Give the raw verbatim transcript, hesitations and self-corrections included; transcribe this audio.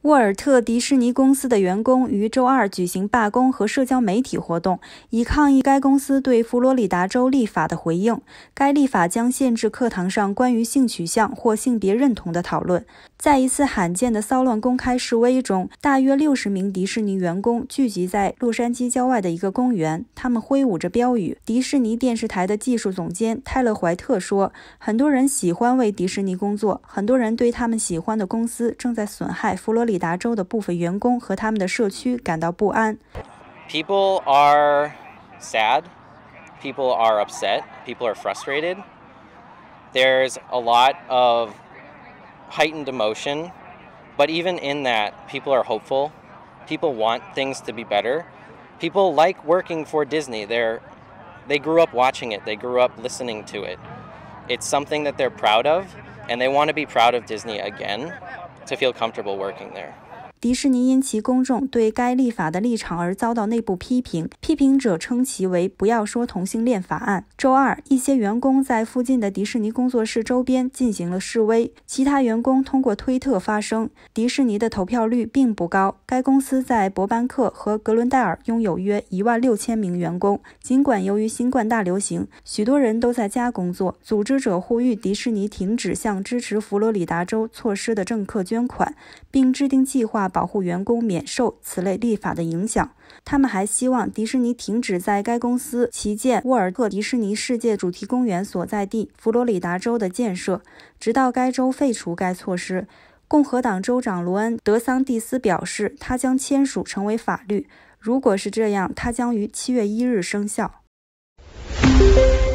沃尔特迪士尼公司的员工于周二举行罢工和社交媒体活动，以抗议该公司对佛罗里达州立法的回应。该立法将限制课堂上关于性取向或性别认同的讨论。在一次罕见的骚乱公开示威中，大约六十名迪士尼员工聚集在洛杉矶郊外的一个公园，他们挥舞着标语。迪士尼电视台的技术总监泰勒·怀特说：“很多人喜欢为迪士尼工作，很多人对他们喜欢的公司正在损害佛罗里达州的部分员工和他们的社区感到不安。” People are sad. People are upset. People are frustrated. There's a lot of heightened emotion, but even in that, people are hopeful. People want things to be better. People like working for Disney. They're, they grew up watching it. They grew up listening to it. It's something that they're proud of, and they want to be proud of Disney again to feel comfortable working there. 迪士尼因其公众对该立法的立场而遭到内部批评，批评者称其为不要说同性恋法案。周二，一些员工在附近的迪士尼工作室周边进行了示威，其他员工通过推特发声。迪士尼的投票率并不高，该公司在伯班克和格伦戴尔拥有约一万六千名员工。尽管由于新冠大流行，许多人都在家工作，组织者呼吁迪士尼停止向支持佛罗里达州措施的政客捐款，并制定计划保护员工免受此类立法的影响。他们还希望迪士尼停止在该公司旗舰沃尔特迪士尼世界主题公园所在地佛罗里达州的建设，直到该州废除该措施。共和党州长罗恩·德桑蒂斯表示，他将签署成为法律。如果是这样，它将于七月一日生效。